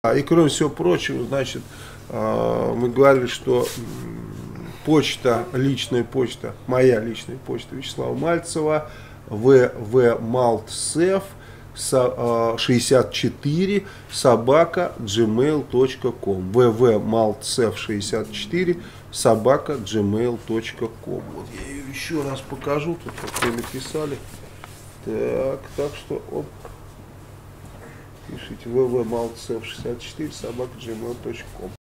И кроме всего прочего, значит, мы говорили, что почта, личная почта, моя личная почта Вячеслава Мальцева, vvmaltsev 64 собака gmail.com, vvmaltsev64 собака gmail.com. Вот я ее еще раз покажу, тут как вы написали. Так что, оп. Пишите vvmaltsev64 собака gmail.com.